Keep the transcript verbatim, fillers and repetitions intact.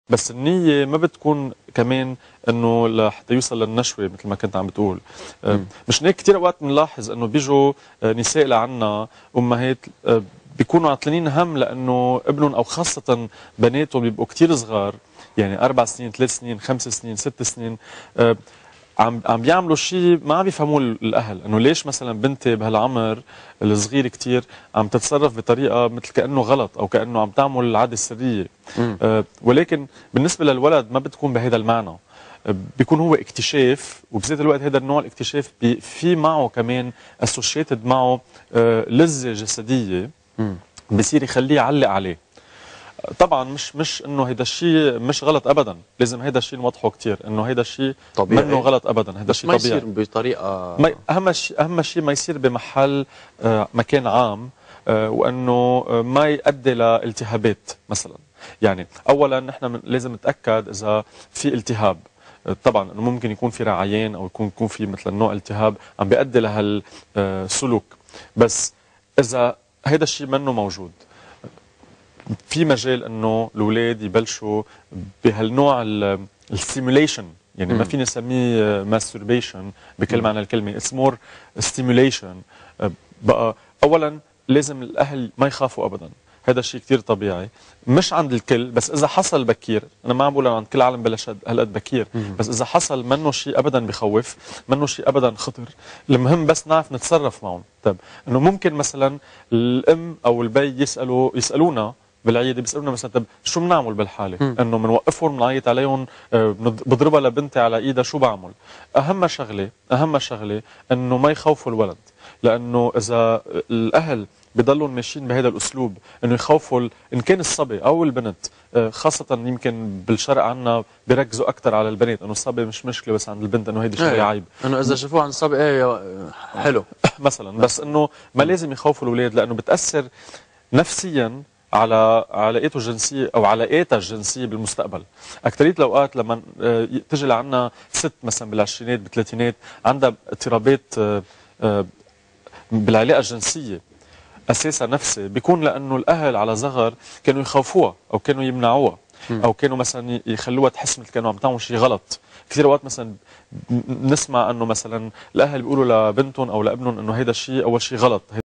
بس النية ما بتكون كمان انه لحتى يوصل للنشوة مثل ما كنت عم بتقول. مش هيك كثير اوقات بنلاحظ انه بيجوا نساء لعنا امهات بيكونوا عطلانين هم لانه ابنهم او خاصة بناتهم بيبقوا كثير صغار، يعني اربع سنين، ثلاث سنين، خمس سنين، ست سنين، عم عم بيعملوا شيء ما عم بيفهموه الاهل، انه ليش مثلا بنتي بهالعمر الصغير كثير عم تتصرف بطريقه مثل كانه غلط او كانه عم تعمل العاده سريه. آه ولكن بالنسبه للولد ما بتكون بهذا المعنى، بيكون هو اكتشاف، وبذات الوقت هذا النوع الاكتشاف في معه كمان اسوشيتد معه آه لذه جسديه بصير يخليه يعلق عليه. طبعا مش مش انه هيدا الشيء مش غلط ابدا، لازم هيدا الشيء نوضحه كثير انه هيدا الشيء طبيعي، منه غلط ابدا، هيدا الشيء طبيعي، ما يصير بطريقه ما اهم شيء اهم شيء ما يصير بمحل آه مكان عام، آه وانه آه ما يؤدي لالتهابات مثلا. يعني اولا نحن لازم نتاكد اذا في التهاب، آه طبعا انه ممكن يكون في رعيان او يكون يكون في مثلا نوع التهاب عم بيؤدي لهالسلوك، بس اذا هيدا الشيء منه موجود في مجال انه الاولاد يبلشوا بهالنوع الستيموليشن، يعني ما فينا نسميه ماستربيشن بكل معنى الكلمه، اتس مور ستيموليشن. بقى اولا لازم الاهل ما يخافوا ابدا، هذا الشيء كثير طبيعي، مش عند الكل، بس اذا حصل بكير، انا ما عم بقول عند كل العالم بلش هالقد بكير، بس اذا حصل منه شيء ابدا بخوف، منه شيء ابدا خطر، المهم بس نعرف نتصرف معهم. طيب انه ممكن مثلا الام او البي يسالوا يسالونا بالعياده، بيسالونا مثلا طب شو بنعمل بالحاله؟ انه بنوقفهم بنعيط عليهم، بضربها لبنتي على ايدها، شو بعمل؟ اهم شغله اهم شغله انه ما يخوفوا الولد، لانه اذا الاهل بضلوا ماشيين بهذا الاسلوب انه يخوفوا ان كان الصبي او البنت، خاصه يمكن بالشرق عنا بيركزوا اكثر على البنات انه الصبي مش مشكله، بس عند البنت انه هيدي شغله عيب، انه اذا شافوه عند الصبي ايه حلو مثلا. بس انه ما لازم يخوفوا الاولاد، لانه بتاثر نفسيا على علاقاته الجنسيه او علاقاتها الجنسيه بالمستقبل. اكثريه الاوقات لما تجي لعنا ست مثلا بالعشرينات بالثلاثينات عندها اضطرابات بالعلاقه الجنسيه اساسا نفسي، بيكون لانه الاهل على صغر كانوا يخوفوها او كانوا يمنعوها او كانوا مثلا يخلوها تحس مثل كانوا عم تعمل شيء غلط. كثير اوقات مثلا نسمع انه مثلا الاهل بيقولوا لبنتهم او لابنهم انه هيدا الشيء اول شيء غلط.